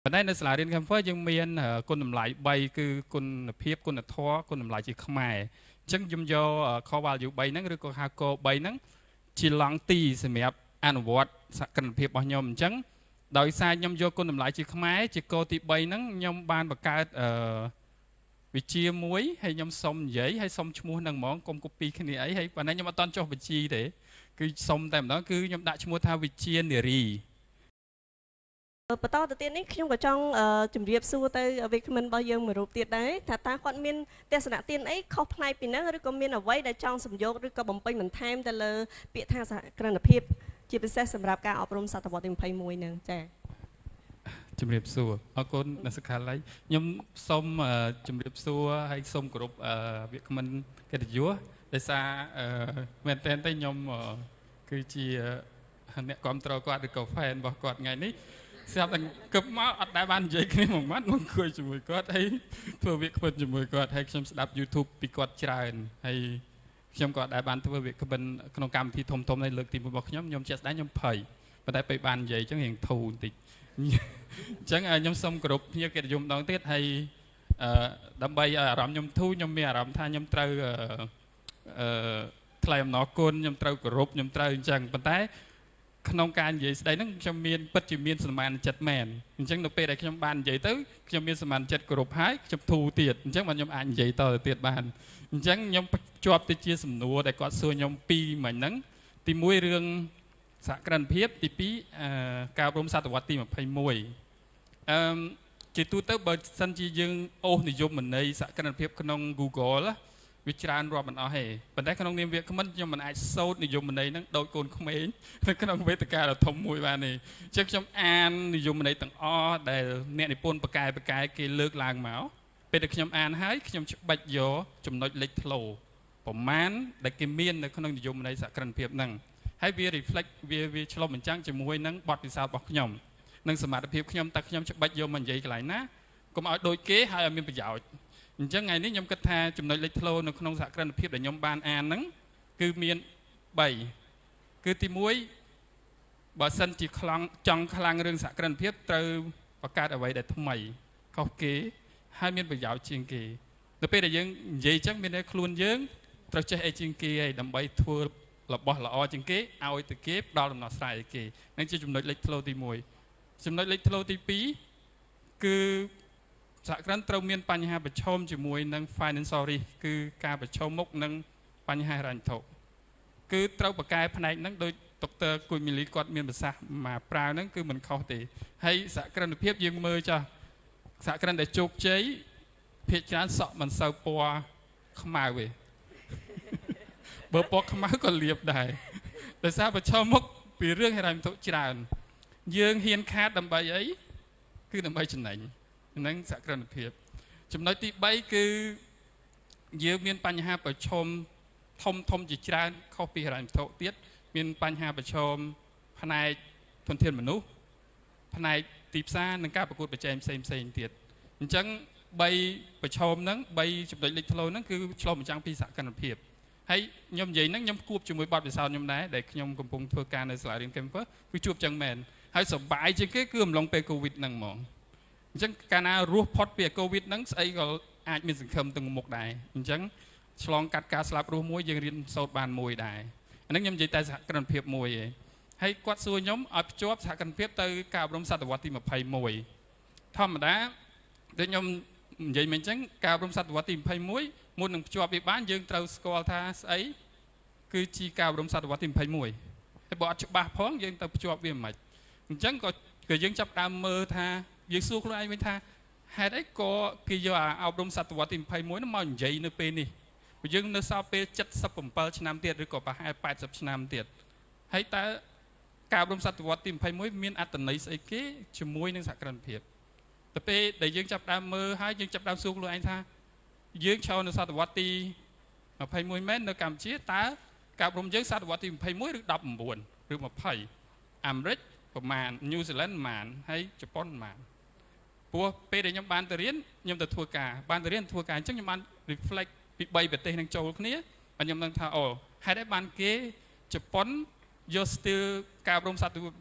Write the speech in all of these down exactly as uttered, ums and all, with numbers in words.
ปัจจัยในสลาเรียนแคมเฟอร์ยังมีคนหลายใบคือคนเพียบคนท้อคนหลายจีขมายจังยมโยข้อว่าอยู่ใบนั้นหรือก็ฮาโกใบนั้นจีหลังตีสมัยอันวัดสักกันเพียบบางยมจังโดยสายยมโยคนหลายจีขมายจีโกติใบนั้นยมบานประกาศวิจีมวยให้ยมสมใหญ่ให้สมชมูนังมองกลมกุปีแค่นี้ไอ้ให้ปัจจัยยมตอนจบวิจีเด้คือสมแต่แล้วคือยมด่าชมูทาวิจีเนรีปตอตัวเตี้ยนี่ขยมกับจ้องจุ่มเรียบสู้แต่เวกมันบางยังเหมือนรูปเตี้ยได้ถ้าตาคนมีเตี้ยสนะเตี้ยไอ้เขาพลายปีนั้นหรือก็มีเอาไว้ได้จ้องสมยกหรือก็บ่มไปเหมือนไทม์แต่เลยเปียทางสกระดับเพียบจีเป็นเซสสำหรับการอบรมศาสตร์วัตถุภัยมวยหนึ่งแจจุ่มเรียบสู้เอาคนนักศึกษาไรยมส้มจุ่มเรียบสู้ให้ส้มกรุบเวกมันกระดิยัวได้ซาเมนเทนได้ยมคือจีเนี่ยความตรอกอดหรือกาแฟบอกกอดไงนี่เสียบกับมาอัดได้บ้านใหญ่ขึ้นหมดมัดมันคุยจมูกกอดให้เพื่อวิกเป็นจมูกกอดให้ชมสดับยูทูบปีกอดจราอนให้ชมกอดได้บ้านเพื่อวิกเป็นขนมกรรมที่ทมทมในเลือกตีมือบอกยมยมเจ็ดได้ยมเผยไปได้ไปบ้านใหญ่จังเห็นทูติจังยมส้มกรุบยมเกิดยมดองเตี้ยให้ดำใบอารมณ์ยมทูยมมีอารมณ์ท่ายมเตอทลายมนอกุลยมเตอกรุบยมเตอจังปัจจัยขนมการใหญ่ได้นั่งจำเมียนปัจจุบันสมานจัดแมนจังเราไปได้ขนมบานใหญ่ตื้อจำเมียนสมานจัดกรุบหายจำทูเตียดจังมันยมอ่านใหญ่ต่อเตียดบานจังยมจอบติเชียสมนัวแต่ก็ส่วนยมปีเหมือนนั้นตีมวยเรื่องสักการเพียบตีปีการรวมศาสตร์วัดตีมาไพ่มวยจิตตูเตอร์เบิร์ดสันจียังโอ้นิยมเหมือนในสักการเพียบขนม Google ละวิจารณ์รอมันเอาให้ปัจจัยขนมเนียมเวียกมันยังมันไอโซดนิยมมันในนั่งโดยโกนขมิ้นนั่นขนมเวทการเราทำมวยมานี่เจ้าชมอ่านนิยมมันในต่างอ้อแต่เนี่ยในปนประกายประกายเกลือกลางเมาเป็นแต่ขนมอ่านให้ขนมบัดโยจมน้อยเล็กโลผมมันแต่เกมีนในขนมนิยมในสักการเพียบนั่งให้เวียรีเฟล็กเวียเวียชลมันจ้างจะมวยนั่งบอดพิซซ่าบอกขนมนั่งสมาธิเพียบขนมตักขนมบัดโยมันใหญ่กลายนะก็มาโดยเก๋ให้มีประโยชน์จังไงนี่ยมกระทาจุดน้อยเล็กโลในขนมสักการเพียบแต่ยมบานอ่านนั้นคือมีนใบคือตีมวยบอสันจีคลังจังคลังเรื่องสักการเพียบเติมประกาศเอาไว้ได้ทำไมเขาเก๋ให้มีประโยชน์จริงเก๋แต่เป็นแต่ยังใหญ่จังมีในคลุนยังตระเจไอจริงเก๋ดำใบทัวร์หลับบอหลับอจริงเก๋เอาไอ้ตะเก็บดาวลำหนักใส่เก๋นั่นคือจุดน้อยเล็กโลตีมวยจุดน้อยเล็กโลตีปีคือสักครั้งเราเมียนปัญหาประชมจมวยนัง financial คือการประชมมุกนังปัญหารันทกคือเราประกายภายในนั้นโดยตกเตอร์กุยมิลิกอดเมียนภาษามาปลานั้นคือมันเข้าตีให้สักครั้งเพียบยังมือจะสักครั้งได้จุกเจ๊เพียรานสอบมันเสาปัวขมาเว้เบอร์ปอกขมาก็เรียบได้แต่ทราบประชมมุกปีเรื่องให้รันทกจรานยืงเฮียนคาดดำใบไอ้คือดำใบชนไหนนั่งสักการเพียบจำนวนที่ใบคือเยอะมีปัญหาประชมทมทมจิตใจเข้าปีหลังโตเตี้ยมีปัญหาประชมภายในทนเทียนมนุษย์ภายในตีบซ่าหนึ่งก้าประกวดประเจมเซมเซนเตี้ยจังใบประชมนั้นใบจำนวนเล็กทะเลนั้นคือชมจังปีสักการเพียบให้ยมใหญ่นั้นยมคูบจมูกบอดไปสาวยมได้แต่ยมกำปงเพื่อการในสลายเรียนเกมเพื่อคือจูบจังแมนให้สบายจริงก็คือลงไปโควิดนั่งมองจังการอารูพอดเปียโควิดนั้นไอ้ก็อาจมีสังคมตึงหมกได้จังฉลองกัดการสลับรูมวยยังเรียนโซดบานมวยได้อันนั้นยังใจแต่สักการเพียบมวยให้กวาดส่วนย้อมเอาจวบสักการเพียบเตยการรวมสัตว์วัตถิมาภัยมวยธรรมดาเดี๋ยวย้อมใหญ่เหมือนจังการรวมสัตว์วัตถิมาภัยมวยมวยหนึ่งจวบไปบ้านยังเตาสกอลท่าไอ้คือจีการรวมสัตว์วัตถิมาภัยมวยให้บอกจุบบ้าพ้องยังเตาจวบเวียนใหม่จังก็เกิดยังจับตามมือท่ายิงสู้คนไอ้ไม่ท่าหาได้ก็กิจวัตรเอาดมสัตว์วัตถิมภัยมวยน้ำมันใหญ่ในปีนี้ยังในซาเปจัดสับผมเปิลชนามเตียดหรือก็ไปให้แปดสับชนามเตียดให้แต่การดมสัตว์วัตถิมภัยมวยมีอัตนัยสักกี่ชั่วโมงนึงสักการเพียบแต่ปีแต่ยังจับตามมือให้ยังจับตามสู้คนไอ้ท่ายังชาวในสัตว์วัตถิมภัยมวยแม้ในการชี้ตาการดมยังสัตว์วัตถิมภัยมวยหรือดับบุญหรือมาภัยอเมริกประมาณนิวซีแลนด์มานให้ญี่ปุ่นมานปัวเปย์ได้ยมบานตะเรียนยมตะทัวกาบานตะเรียนทัวกาจังยมบานรีเฟล็กปีใบเบ็ดเตยนังโจลนี้อันยมตั้งท่าโอให้ได้บานเกญี่ปุ่นยอสติลการรวมสัตว์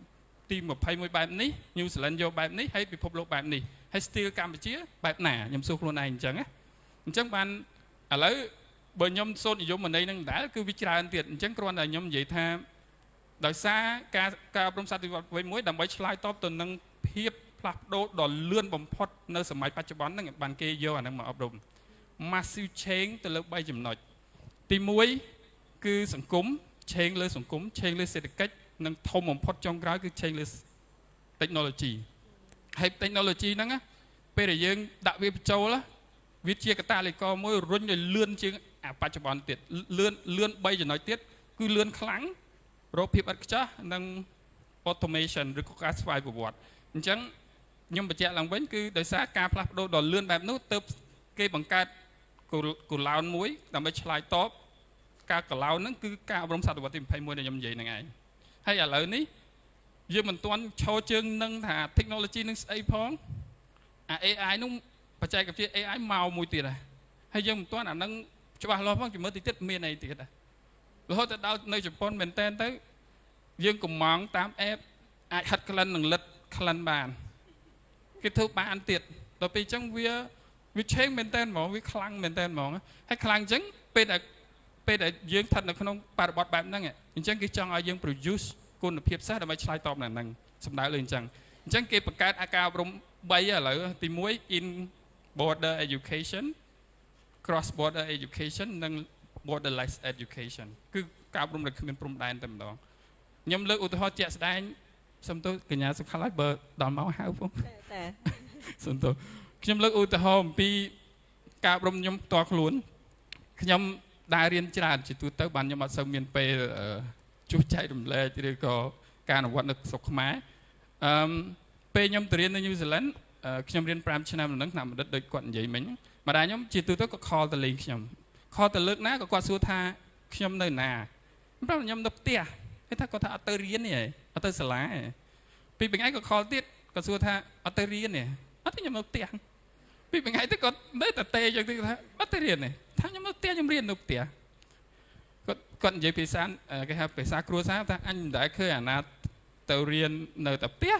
ទីmột haiមួយបែបនេះ New Zealand យកបែបនេះហើយពិភពលោកបែបនេះហើយ still កម្ពុជាបែបណាខ្ញុំសួរខ្លួនឯងអញ្ចឹងណាអញ្ចឹងបានឥឡូវបើខ្ញុំសូត្រនិយមន័យនឹងដែរគឺវាច្រើនទៀតអញ្ចឹងគ្រាន់តែខ្ញុំនិយាយថាដោយសារការការអប់រំសតវត្សរ៍មួយដើម្បីឆ្លើយតបទៅនឹងភាពផ្លាស់ប្ដូរដ៏លឿនបំផុតនៅសម័យបច្ចុប្បន្នហ្នឹងបានគេយកអាហ្នឹងមកអប់រំ massive change ទៅលើ 3 ចំណុចទីមួយគឺសង្គម change លើសង្គម change លើសេដ្ឋកិច្ចនិងធំបំផុតចុងក្រោយគឺ change លើ technology ហើយ technology ហ្នឹងពេលដែលយើងដាក់វាបញ្ចូលវាជាកតាលីករមួយរុញឲ្យលឿនជាងអាបច្ចុប្បន្នទៀតលឿនលឿន3ចំណុចទៀតគឺលឿនខ្លាំងរកភាពឥតខ្ចោះនិង automation ឬក៏ការស្វ័យប្រវត្តិអញ្ចឹងខ្ញុំបញ្ជាក់ឡើងវិញគឺដោយសារការផ្លាស់ប្ដូរដ៏លឿនបែបនោះទើបគេបង្កើតកូឡោនមួយដើម្បីឆ្លើយតបការកឡោនហ្នឹងគឺការអប់រំសតវត្សទីยี่สิบเอ็ดដែលខ្ញុំនិយាយហ្នឹងឯងហើយឥឡូវនេះយើងមិនទាន់ឈរជើងនឹងថា technology នឹងស្អីផងអា เอ ไอ នោះបច្ចេកវិទ្យា เอ ไอ មកមួយទៀតដែរហើយយើងមិនទាន់អាហ្នឹងច្បាស់លាស់ផងជំរឿនទីទៀតមានអីទៀតដែររហូតដល់នៅជប៉ុនមែនតើទៅយើងកំងតាម app អាចហាត់ក្លិននិងលិតក្លិនបានគេធ្វើបានទៀតដល់ពេលអញ្ចឹងវាវាឆេងមែនតើហ្មងវាខ្លាំងមែនតើហ្មងហើយខ្លាំងអញ្ចឹងពេលដែលពេលដែលយើងស្ថិតនៅក្នុងបរិបទបែបហ្នឹងអញ្ចឹងគេចង់ឲ្យយើង produce គុណភាពសិស្សដើម្បីឆ្លើយតបនឹងហ្នឹងសំដៅលើអញ្ចឹងអញ្ចឹងគេបង្កើតអាការអប់រំ3ឥឡូវទីមួយ in border education cross border education និង borderless education គឺការអប់រំដែលគ្មានព្រំដែនតែម្ដងខ្ញុំលើកឧទាហរណ៍ជាក់ស្ដែងសំទោសកញ្ញាសុខាឡើយបើដល់មកហៅផងតែសំទោសខ្ញុំលើកឧទាហរណ៍អំពីការអប់រំខ្ញុំផ្ទាល់ខ្លួនខ្ញុំដើររៀនច្រើនជាទូទៅបានខ្ញុំអត់សូវមានពេលជួសជែករំលែកឬក៏ការអនុវត្តនៅស្រុកខ្មែរអឺពេលខ្ញុំទៅរៀននៅ New Zealand ខ្ញុំរៀនfiveឆ្នាំហ្នឹងឆ្នាំបណ្ឌិតដូចគាត់និយាយមិញម្ដាយខ្ញុំជាទូទៅក៏ខលទៅលេងខ្ញុំ ខលទៅលើកណាក៏គាត់សួរថាខ្ញុំនៅណាប្រាប់ខ្ញុំនៅផ្ទះគេថាគាត់ថាអត់ទៅរៀនទេអត់ទៅសាលាទេពីថ្ងៃក៏ខលទៀតក៏សួរថាអត់ទៅរៀនទេអត់ទេខ្ញុំនៅផ្ទះពីថ្ងៃទៅគាត់នៅតែតេចឹងទៅថាអត់ទៅរៀនទេថាខ្ញុំនៅផ្ទះខ្ញុំរៀននៅផ្ទះគាត់គាត់និយាយភាសាគេហៅភាសាគ្រួសារថាអញមិនដែលឃើញអាណាទៅរៀននៅតែផ្ទះ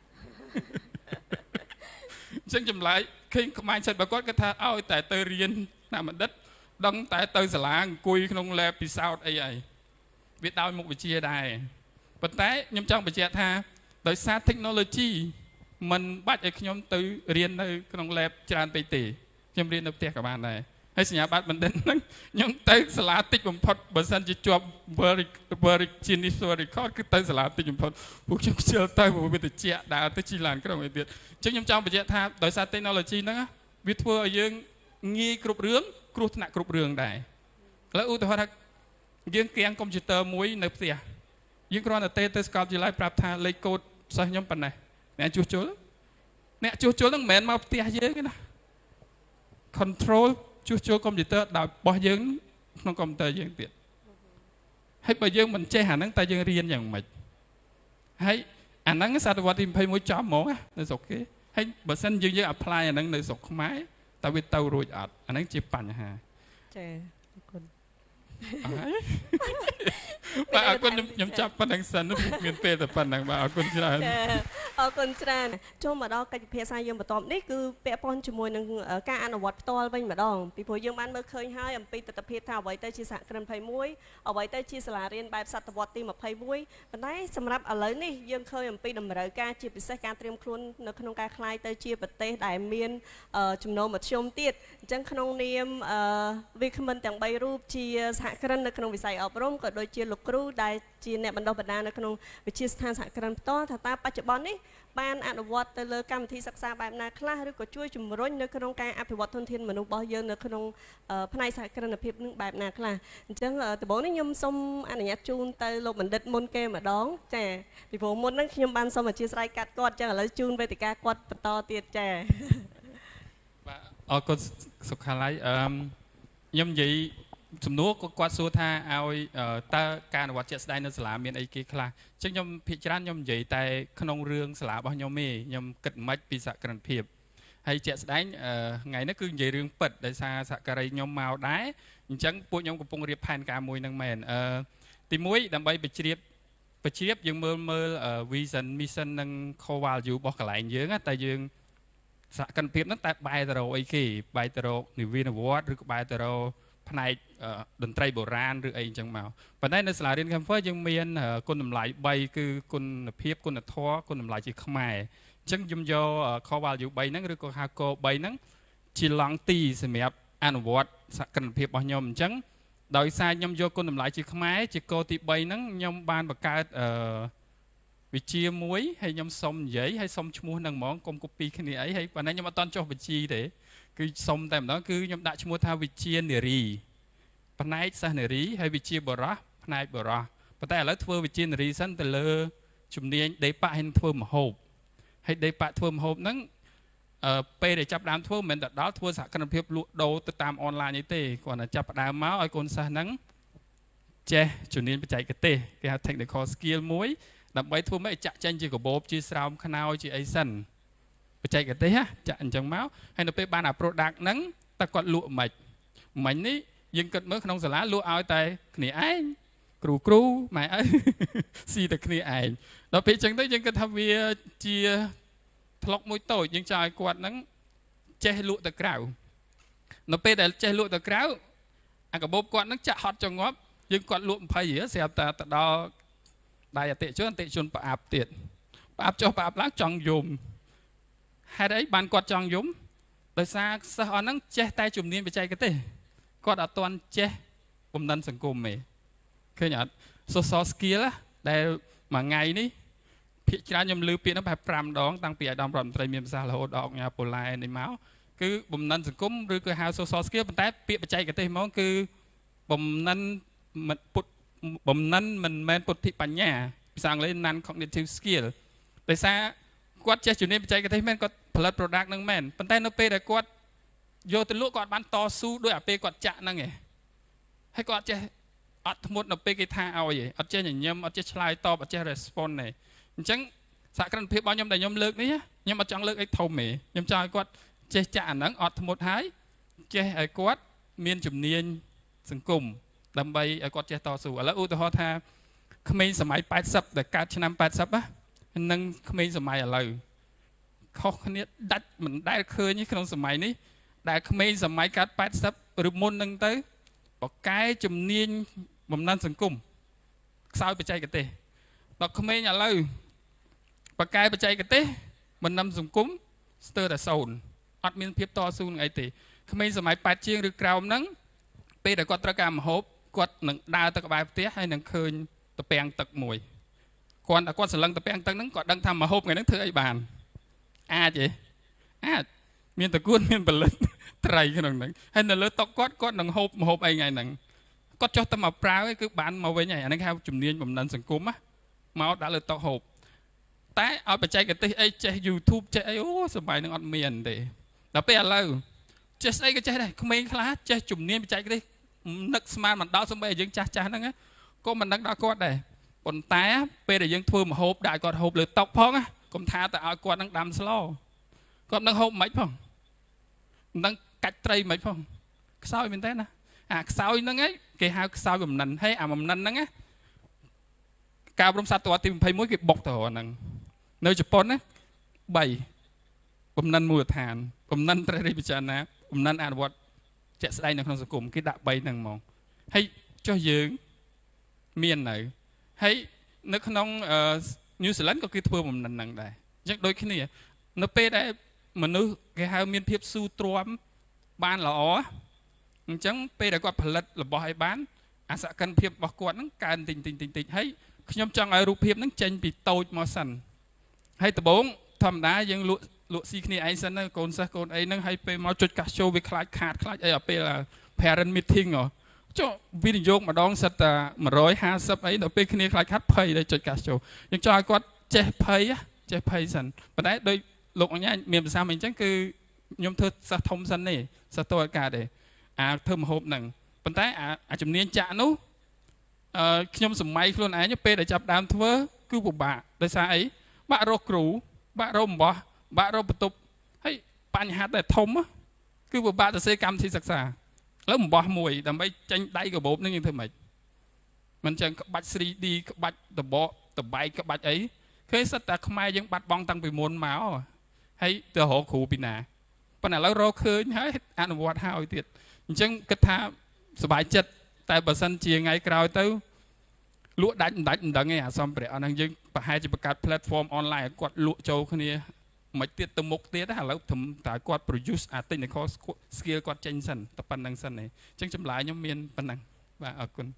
អញ្ចឹងចម្លើយឃើញខ្មែរចិត្តរបស់គាត់គាត់ថាឲ្យតែទៅរៀនណាបណ្ឌិតដឹងតែទៅសាលាអង្គុយក្នុង lab ពិសោធន៍អីហើយវាដោយមុខវិជ្ជាដែរប៉ុន្តែខ្ញុំចង់បញ្ជាក់ថាដោយសារ technology มันបាច់ឲ្យខ្ញុំទៅរៀននៅក្នុង lab ច្រើនពេកទេខ្ញុំរៀននៅផ្ទះក៏បានដែរហើយសញ្ញាបត្របណ្ឌិតហ្នឹងខ្ញុំទៅសាលាតិចបំផុតបើសិនជាជាប់ Virginia Record គឺទៅសាលាតិចបំផុតពួកខ្ញុំខ្ជិលទៅព្រោះវាតិចដើរទៅជិះឡានក្រុងអីទៀតអញ្ចឹងខ្ញុំចង់បញ្ជាក់ថាដោយសារ technology ហ្នឹងវាធ្វើឲ្យយើងងាយគ្រប់រឿងគ្រោះថ្នាក់គ្រប់រឿងដែរឥឡូវឧទាហរណ៍ថាយើងកៀងកុំព្យូទ័រមួយនៅផ្ទះយើងគ្រាន់តែទេទៅសាកលវិទ្យាល័យប្រាប់ថាលេខកូដសិស្សខ្ញុំប៉ុណ្ណេះអ្នកជួសជុលអ្នកជួសជុលហ្នឹងមិនមែនមកផ្ទះយើងទេណា control ជួសជុលកុំព្យូទ័រដោយបោះយើងក្នុងកុំព្យូទ័រយើងទៀតហើយបើយើងមិនចេះអាហ្នឹងតែយើងរៀនយ៉ាងម៉េចហើយអាហ្នឹងសតវត្សទីยี่สิบเอ็ดចំហ្មងនៅស្រុកគេហើយបើសិនយើងយើង apply អាហ្នឹងនៅស្រុកខ្មែរតើវាទៅរួចអត់អាហ្នឹងជាបញ្ហាចាអរគុណបាទអរគុណខ្ញុំចាប់ប៉ុណ្្នឹងសិនមានពេលតែប៉ុណ្្នឹងបាទអរគុណច្រើនអរគុណច្រើនចូលមកដល់កិច្ចពិភាក្សាយើងបន្តនេះគឺពាក់ព័ន្ធជាមួយនឹងការអនុវត្តផ្ទាល់វិញម្ដងពីព្រោះយើងបានមើលឃើញហើយអំពីទស្សនវិជ្ជាថាអ្វីទៅជាសហគ្រិនยี่สิบเอ็ดអ្វីទៅជាសាលារៀនបែបសតវត្សទីยี่สิบเอ็ดប៉ុន្តែសម្រាប់ឥឡូវនេះយើងឃើញអំពីតម្រូវការជាពិសេសការត្រៀមខ្លួននៅក្នុងការក្លាយទៅជាប្រទេសដែលមានចំណូលមធ្យមទៀតអញ្ចឹងក្នុងនាមវាគ្មិនទាំងបីរូបជាសហគ្រិននៅក្នុងវិស័យអប់រំក៏ដូចជាលោកគ្រូដែលជាអ្នកបណ្ដុះបណ្ដាលនៅក្នុងវិទ្យាស្ថានសហគ្រិនផ្ទាល់ថាតើបច្ចុប្បន្ននេះបានអនុវត្តទៅលើកម្មវិធីសិក្សាបែបណាខ្លះឬក៏ជួយជំរុញនៅក្នុងការអភិវឌ្ឍធនធានមនុស្សរបស់យើងនៅក្នុងផ្នែកសហគ្រិនភាពនឹងបែបណាខ្លះអញ្ចឹងដំបូងនេះខ្ញុំសូមអនុញ្ញាតជូនទៅលោកបណ្ឌិតមុនគេម្ដងចាពីព្រោះមុនហ្នឹងខ្ញុំបានសូមអធិស្ឋានកាត់គាត់អញ្ចឹងឥឡូវជូនវេទិកាគាត់បន្តទៀតចាបាទអរគុណសុខាឡៃអឺខ្ញុំនិយាយសំណួរក៏គាត់សួរថាឲ្យតើការអនុវត្តជាក់ស្ដែងនៅសាលាមានអីគេខ្លះអញ្ចឹងខ្ញុំភាគច្រើនខ្ញុំនិយាយតែក្នុងរឿងសាលារបស់ខ្ញុំទេខ្ញុំគិតមិនពីសហគ្រិនភាពហើយជាក់ស្ដែងថ្ងៃនេះគឺនិយាយរឿងពិតដោយសារសហការីខ្ញុំមកដែរអញ្ចឹងពួកខ្ញុំកំពុងរៀបផែនការមួយនឹងមែនអឺទីមួយដើម្បីបញ្ជ្រាបประชีพยังเมื่อเมื่อวิสันมิสันนั่งคอวาลอยู่บอกกระไรเยอะแต่ยังสักกันเพียบนั้นแต่ใบตะโรไอ้กี่ใบตะโรนิวินวอดหรือใบตะโรภายในดนตรีโบราณหรือไอ้จังเมาปัจจัยในสลาเรียนคำว่ายังมีคนทำลายใบคือคนเพียบคนท้อคนทำลายจีขมายจังยมโยคอวาลอยู่ใบนั้นหรือก็ฮาโกใบนั้นจีลังตีสมัยอันวอดสักกันเพียบบางยมจังโดยสายยมโยคนทำลายจีขมายจีโกติใบนั้นยมบานประกาศวิจีมวยให้ยมสมใหญ่ให้สมชมูนังมองกลมกุปีขณีไอ้ให้วันนั้นยมตอนจบวิจีเด้คือสมแต่แล้วคือยมด่าชมูทาวิจีเนรีปนัยสันเนรีให้วิจีบระปนัยบระปัจจัยแล้วทัววิจีเนรีสั้นแต่เลอจุดนี้ได้ปะให้ทัวมโหบให้ได้ปะทัวมโหบนั้นไปได้จับดามทัวเหมือนแต่ดาวทัวสักการเพียบลุโดติดตามออนไลน์นี่เต้ก่อนจับดามเมาส์ไอคอนสันนั้นเจจุดนี้ไปใจกันเต้แกเทคนิคสกิลมวยดับใบทัวไม่จะจันจีกับโบบจีสาวขนาวจีไอซันไปใจกันเต้ฮะจะอันจังเมาส์ให้เราไปบ้านอ่ะโปรดักนั้นตะกอดลุใหม่ใหม่นี้ยังเกิดเมื่อขนมสลาลุเอาแต่ขณีไอ้ครูครูหมายไอ้สีแต่ขณีไอ้เราไปจังได้ยังก็ทำเวียจีทะเลาะมวยโตยังใจกวาดนั้นเจลุตะกราวเราไปแต่เจลุตะกราวอันกับโบบกวาดนั้นจะฮอตจังงบยังกวาดลุไปเยอะเสียแต่แต่ดอได้เตะชนเตะชนปราบเตะปราบจ่อปราบล้างจังยมให้ได้บานกวาดจังยมโดยซาสะออนนั้นเจใต้จุ่มเนียนไปใจกันเต้กวาดตอนเจผมดันสังคมเมย์เคยหยาดโซซอสกีละได้มาไงนี่พิจารณายมลือเปลี่ยนแบบปรามดองตั้งเปียดอมรำไตรเมียมซาลาโอดอกงาโปลายในเมาส์คือผมดันสังคมหรือคือฮาวโซซอสกีแต่เปียไปใจกันเต้มองคือผมนั้นมันปุดบ่มนั้นมันแมนปุถิปัญญาสั่งเลยนัน cognitive skill แต่ซากวดเจ้าจุดนี้ไปใจกันที่แมนก็ผลิต product นั่งแมนปัจจัยนับเปแต่กวดโยตลุกวดบันต่อสู้ด้วยอาเปกวดจะนั่งไงให้กวดเจ้าอัดหมดนับเปกิท่าเอาอย่างอัดเจ้าอย่างยมอัดเจ้าชลายตอบอัดเจ้า respond เนี่ยจังสักการเพียบบางยมแต่ยมเลิกนี่ยมอัดจังเลิกไอ้ทอมเมย์ยมใจกวดเจ้าจะนั่งอัดหมดหายเจ้าไอ้กวดเมียนจุ่มเนียนสังคมดำใบไอ้กอดเจต่อสู้แล้วอุตหะท่าขมิ้นสมัยแปดสิบแต่การชนะแปดสิบอะนั่งขมิ้นสมัยอะไรเขาคนนี้ดัดเหมือนได้เคยนี่ขนมสมัยนี้แต่ขมิ้นสมัยการแปดสิบหรือมุนนั่งเต้บอกไก่จุ่มเนียนบ่มนั่นสังคมสาวไปใจกันเต้บอกขมิ้นอะไรบอกไก่ไปใจกันเต้มันนำสังคมสเตอร์แต่โซนอัดมีเพียบต่อสู้ไงเต้ขมิ้นสมัยแปดเชียงหรือกราวนั่งไปแต่กอดตระการมโหบกอดหนึ่งดาวตะกบายเตี้ยให้หนึ่งคืนตะแปงตักมวยก่อนแต่กอดสลังตะแปงตักนั้นกอดดังทำมาโหบไงนั่งเธอไอ้บานอาเจอาเมียนตะกุ้นเมียนบลล์ไตรขนาดนั้นให้นั่นเลยตกกอดกอดหนึ่งโหบโหบไอ้ไงหนึ่งก็จอดตะมาปลาไอ้คือบานมาไว้ไงอันนั้นครับจุ่มเนียนผมนั่นสังคมอะมาเอาได้เลยตกโหบแต่เอาไปใจกันตีไอ้ใจยูทูบใจไอ้โอ้สบายนึงอัดเมียนเดแล้วไปอะไรเจสไอ้ก็ใจได้เขาไม่คลาใจจุ่มเนียนไปใจกันดินักสมาร์มันดาวสมัยยังจ้าจ้านั่งไงก็มันนักดาวกอดได้ปนแต่ไปแต่ยังทัวมาโฮบได้กอดโฮบเลยตกพ้องอ่ะก็ท่าแต่เอากอดนังดำสโลก็นังโฮบไม่พ้องนังกัดไตรไม่พ้องเศร้าเป็นแต่นะอ่ะเศร้านั่งไงเกี่ยหาเศร้าแบบนั้นให้อ่ะมันนั่นนั่งไงกาวรมสัตว์ตัวตีมไพ่มวยเก็บบกตัวนั่งเนื้อจะปนนะใบผมนั่นมือทานผมนั่นไตรพิจารณาผมนั่นอ่านวัดจะแสดงในขนมสังคมคิดดับใบหนังมองให้เจ้ายืงเมียนไหนให้นึกขนมนิวซีแลนด์ก็คือทัวร์ผมนั่นได้ยังโดยขี้นี่นับไปได้เหมือนนึกแกหาเมียนเพียบสู้ตรวมบ้านหล่อจังไปได้กว่าผลิตหรือบ่อยบ้านอาศัยกันเพียบบอกกวดนั่งการติงติงติงติงให้ขยมจังไอรูปเพียบนั่งเจนปีโตมาสั่นให้ตะบงทำได้ยังลุลุซีคนีไอซันนั่งโกนซะโกนไอนั่งให้ไปมาจุดกัดโชว์ไปคลายขาดคลายไอไปละแพรันมิทิงเหรอเจ้าวินิโยกมาดองสัตว์มาร้อยห้าสิบไอเดี๋ยวไปคนีคลายคัดเพย์ได้จุดกัดโชว์ยังจอยก็เจ็บเพย์อะเจ็บเพย์สันปัจจัยโดยโลกอันนี้เมียนภาษาเหมือนจังคือยมเธอสะทมสันนี่สะตัวกาเดอาเธอมาโฮบหนึ่งปัจจัยอาอาจจะเนียนจ่านู้ยมสมัยคนไอ้เนี่ยไปได้จับดามทั่วคือบุบะโดยสายบะโรครูบะโรมบ่บะโรปตุบให้ปัญหาแต่ทมอะคือบุบะแต่เสกรรมที่ศึกษาแล้วมันบ่มวยแต่ไม่จังได้กับโบนั่นยังเท่าไหร่มันจะบัดซีดีบัดตะบ่តបែកក្បាច់អីឃើញសិតតែខ្មែរយើងបាត់បង់តាំងពីមុនមកហើយទៅរកគ្រូពីណាប៉ុន្តែឥឡូវរកឃើញហើយអនុវត្តហើយទៀតអញ្ចឹងគិតថាសบายចិត្តតែបើសិនជាថ្ងៃក្រោយទៅលក់ដាច់មិនដាច់មិនដឹងទេអាសំភារៈហ្នឹងយើងប្រហែលជាបង្កើត platform online ឲ្យគាត់លក់ចូលគ្នាមិនទៀតទៅមុខទៀតឥឡូវត្រឹមតែគាត់ produce អា technical skill គាត់ចេញសិនតែប៉ុណ្្នឹងសិនទេអញ្ចឹងចម្លើយខ្ញុំមានប៉ុណ្្នឹងបាទអរគុណ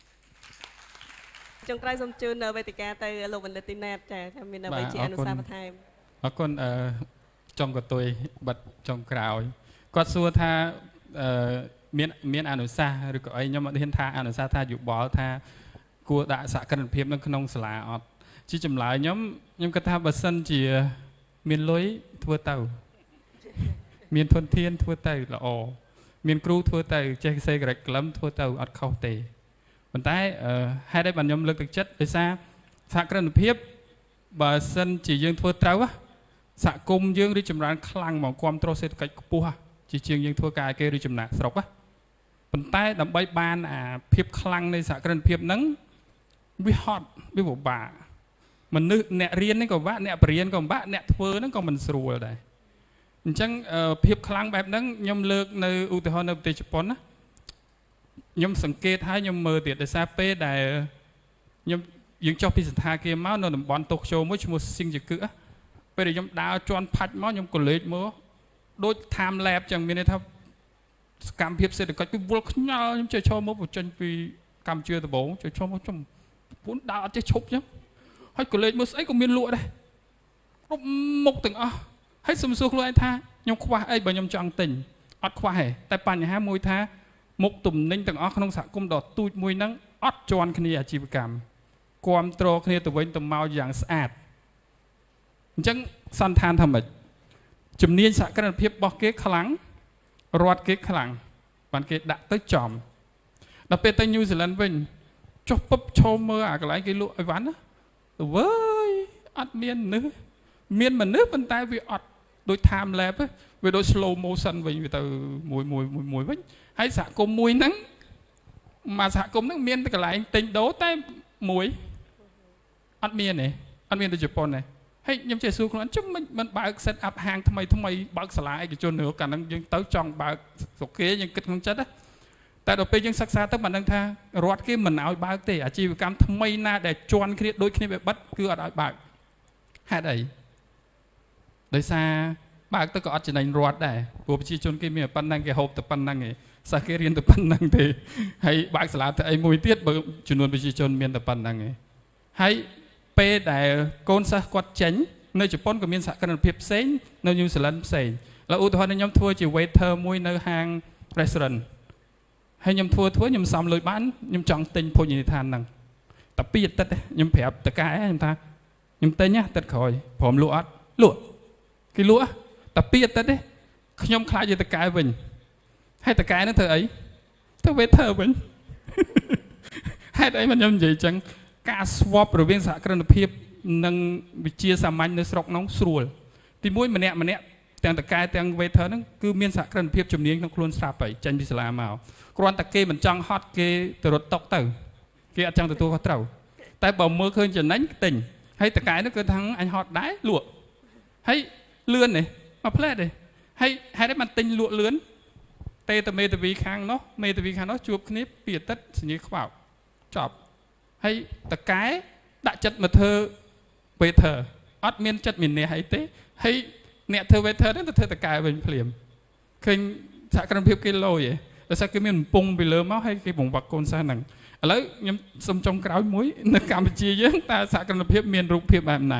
ចុងក្រោយសូមជូនវេទិកាទៅលោកបណ្ឌិតទីណាតចាថាមានអ្វីជាអនុសាសន៍បន្ថែមអរគុណអឺចុងកតុយបិទចុងក្រោយគាត់សួរថាអឺមានមានអនុសាសន៍ឬក៏អីខ្ញុំអត់ហ៊ានថាអនុសាសន៍ថាយោបល់ថាគួរដាក់សកម្មភាពនៅក្នុងសាលាអត់ជាចម្លើយខ្ញុំខ្ញុំគិតថាបើសិនជាមានលុយធ្វើទៅមានធនធានធ្វើទៅល្អមានគ្រូធ្វើទៅចេះសេក្រក្លឹមធ្វើទៅអត់ខុសទេប៉ុន្តែហេតុអីបានខ្ញុំលើកទឹកចិត្តដោយសារសហគ្រិនភាពបើសិនជាយើងធ្វើត្រូវសហគមន៍យើងរីកចម្រើនខ្លាំងមកគ្រប់គ្រងសេដ្ឋកិច្ចខ្ពស់ជាជាងយើងធ្វើការគេឬចំណាក់ស្រុកប៉ុន្តែដើម្បីបានអាភាពខ្លាំងនៃសហគ្រិនភាពហ្នឹងវាហត់វាពិបាកមនុស្សអ្នករៀននេះក៏ពិបាកអ្នកបរិញ្ញាក៏ពិបាកអ្នកធ្វើហ្នឹងក៏មិនស្រួលដែរអញ្ចឹងភាពខ្លាំងបែបហ្នឹងខ្ញុំលើកនៅឧទាហរណ៍នៅប្រទេសជប៉ុនណាខ្ញុំសង្កេតហើយខ្ញុំមើលទៀតដោយសារពេលដែលខ្ញុំយើងចុះពីសន្តាគារមកនៅតំបន់តូក្យូមួយឈ្មោះស៊ីងជកឹពេលដែលខ្ញុំដើរជន់ផាច់មកខ្ញុំក៏លេចមើលដូច time lab ចឹងមានន័យថាសកម្មភាពសេដ្ឋកិច្ចវាវល់ខ្ញាល់ខ្ញុំចេះឈរមកបញ្ចេញពីកម្ពុជាដំបូងចេះឈរមកចំពួនដើរអត់ចេះឈប់ចឹងហើយកលេចមើលស្អីក៏មានលក់ដែរគ្រប់មុខទាំងអស់ហើយសុំសួរខ្លួនឯងថាខ្ញុំខ្វះអីបើខ្ញុំចង់ទិញអត់ខ្វះទេតែបញ្ហាមួយថាមុខទំនិញទាំងអស់ក្នុងសហគមន៍ដ៏ទូចមួយហ្នឹងអត់ជន់គ្នាអាជីវកម្មគ្រប់គ្រងគ្នាទៅវិញទៅមកយ៉ាងស្អាតអញ្ចឹងសន្តានថាម៉េចជំនាញសហគ្រិនភាពរបស់គេខ្លាំងរត់គេខ្លាំងបានគេដាក់ទៅចំដល់ពេលទៅញូហ្សេឡង់វិញចុះពឹបឈោមមើលអាកន្លែងគេលក់អីវ៉ាន់ណាវើយអត់មានមនុស្សមានមនុស្សប៉ុន្តែវាអត់ដូច time lab វាដូច slow motion វិញវាទៅមួយមួយមួយវិញហើយសហគមន៍មួយហ្នឹងមកសហគមន៍ហ្នឹងមានតែកន្លែងទិញដូរតែមួយអត់មានទេអត់មានដូចជប៉ុនទេហើយខ្ញុំចេះសួរខ្លួនជុំមិនមិនបើក set up ហាងថ្មីថ្មីបើកសាលាឯកជននៅកាលហ្នឹងយើងទៅចង់បើកស្រុកគេយើងគិតក្នុងចិត្តតែដល់ពេលយើងសិក្សាទៅបានដឹងថារដ្ឋគេមិនឲ្យបើកទេអាជីវកម្មថ្មីណាដែលជន់គ្នាដូចគ្នាវាបិទគឺអត់ឲ្យបើកហេតុអីដោយសារបើកទៅក៏អត់ចំណេញរដ្ឋដែរព្រោះប្រជាជនគេមានប៉ុណ្ណឹងគេហូបតែប៉ុណ្ណឹងឯងសិស្សគេរៀនតែប៉ុណ្ណឹងទេហើយបើកសាលាទៅអីមួយទៀតបើចំនួនប្រជាជនមានតែប៉ុណ្ណឹងឯងហើយពេលដែលកូនសិស្សគាត់ចេញនៅជប៉ុនក៏មានសហគ្រិនភាពផ្សេងនៅញូហ្សេឡង់ផ្សេងឥឡូវឧទាហរណ៍ខ្ញុំធ្វើជា waiter មួយនៅហាង restaurant ហើយខ្ញុំធ្វើធ្វើខ្ញុំសំលុយបានខ្ញុំចង់ទិញភោជនីយដ្ឋានហ្នឹងតែពីអាទិត្យខ្ញុំប្រាប់តកែខ្ញុំថាខ្ញុំទិញអាទិត្យក្រោយព្រមលក់អត់លក់គេលក់តែពីអាទិត្យទេខ្ញុំខ្លាចយកតកែវិញហើយតកែហ្នឹងធ្វើអីធ្វើ waiter វិញហេតុអីមិនខ្ញុំនិយាយអញ្ចឹងការ swap រវាងសហគ្រិនភាពនិងវិជាសាមញ្ញនៅស្រុកនោះស្រួលទីមួយម្នាក់ម្នាក់ទាំងតកែទាំង waiter ហ្នឹងគឺមានសហគ្រិនភាពជំនាញក្នុងខ្លួនស្រាប់ហើយចេញពីសាលាមកគ្រាន់តែគេមិនចង់ហត់គេទៅរត់តុកទៅគេអត់ចង់ទទួលខុសត្រូវតែបើមើលឃើញចំណេញទិញហើយតកែនោះគឺថាអញហត់ដែរលក់ហើយលឿននេះមកផ្លែទេហើយហេតុអីបានទិញលក់លឿនទេតមេតាវីខាងនោះមេតាវីខាងនោះជួបគ្នាពីអាទិត្យសញ្ញាខ្វោចចប់ហើយតកែដាក់ចិត្តមកធ្វើ waiter អត់មានចិត្តមានអ្នកអីទេហើយអ្នកធ្វើ waiter ហ្នឹងទៅធ្វើតកែវិញភ្លាមឃើញសហគ្រិនភាពគេលយឯងដោយសារគេមានកំពុងពីលើមកហើយគេបង្វឹកកូនសិស្សហ្នឹងឥឡូវខ្ញុំសុំចុងក្រោយមួយនៅកម្ពុជាយើងតើសហគ្រិនភាពមានរូបភាពបែបណា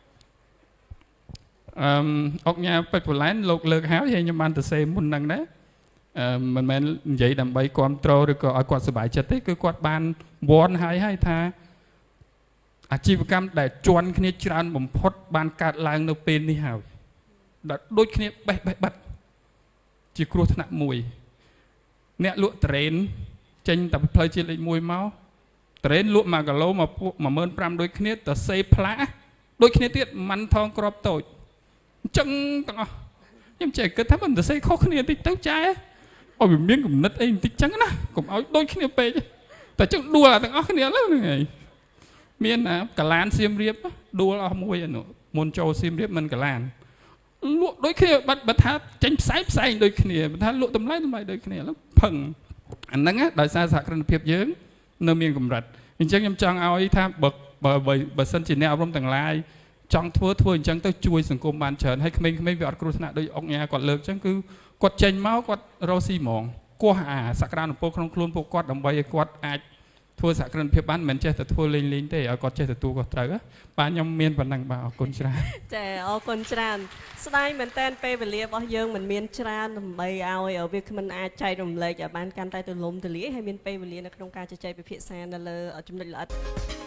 អឺអុកញ៉ាពេជ្រពូឡែនលោកលើកហើយហើយខ្ញុំបានទៅសេមុនហ្នឹងដែរអឺមិនមែននិយាយដើម្បីគ្រប់គ្រងឬក៏ឲ្យគាត់សុបាយចិត្តទេគឺគាត់បានវ័នហើយហើយថាអាជីវកម្មដែលជន់គ្នាច្រើនបំផុតបានកើតឡើងនៅពេលនេះហើយដែលដូចគ្នាបេះបេះបិទជាគ្រោះថ្នាក់មួយអ្នកលក់ត្រេនចេញតែផ្លូវជាតិលេខមួយមកត្រេនលក់មួយគីឡូមកពួក một nghìn năm trăm ដូចគ្នាទៅសេផ្លាដូចគ្នាទៀតមិនថងក្របតូចអញ្ចឹងទាំងអស់ខ្ញុំចេះគិតថាមិនទៅសេខុសគ្នាតិចទៅចាឲ្យវាមានគំនិតអីបន្តិចចឹងណាកុំឲ្យដូចគ្នាពេកតែចឹងដួលទាំងអស់គ្នាឡើយហ្នឹងហើយមានណាកលានសៀមរាបដួលអស់មួយអានោះមុនចូលសៀមរាបមិនកលានលក់ដូចគ្នាបាត់បាត់ថាចេញផ្សាយផ្សាយដូចគ្នាបាត់ថាលក់តម្លៃតម្លៃដូចគ្នាแล้วផឹងអាហ្នឹងដោយសារសហគ្រិនភាពយើងនៅមានកម្រិតអញ្ចឹងខ្ញុំចង់ឲ្យថាបើបើបើសិនជាអ្នកអប់រំទាំងឡាយចង់ធ្វើធ្វើអញ្ចឹងទៅជួយសង្គមបានច្រើនហើយក្មេងៗវាអត់គ្រោះថ្នាក់ដូចអុកញ៉ាគាត់លើកអញ្ចឹងគឺគាត់ចេញមកគាត់រកស៊ីហ្មងគោះអាសក្តានុពលក្នុងខ្លួនពួកគាត់ដើម្បីឲ្យគាត់អាចធ្វើសហគ្រិនភាពបានមិនចេះតែធ្វើលេងលេងទេឲ្យគាត់ចេះទទួលខុសត្រូវបាទខ្ញុំមានប៉ុណ្ណឹងបាទអរគុណច្រើនចាអរគុណច្រើនស្ដាយមែនតើពេលវេលារបស់យើងមិនមានច្រើនដើម្បីឲ្យវាគ្មិនអាចចែករំលែកឲ្យបានកាន់តែទូលំទូលាយហើយមានពេលវេលានៅក្នុងការជជែកពិភាក្សានៅលើចំណុចល្អិត